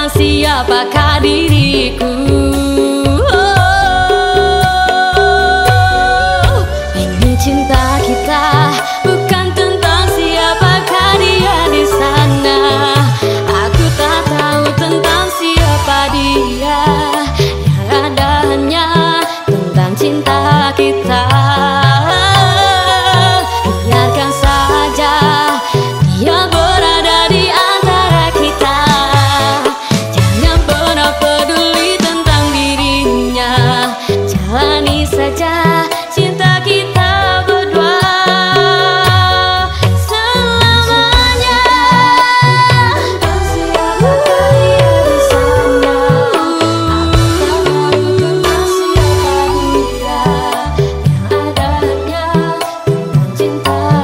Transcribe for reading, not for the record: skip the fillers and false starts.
siapakah diriku. Ini cinta kita bukan tentang siapakah dia di sana. Aku tak tahu tentang siapa dia. Yang ada hanya tentang cinta kita. Biarkan saja dia berada di antara kita. Jangan pernah peduli tentang dirinya. Jalani saja cinta kita berdua selamanya. Tentang siapakah dia di sana. Aku tak tahu tentang siapa dia. Yang ada hanya tentang cinta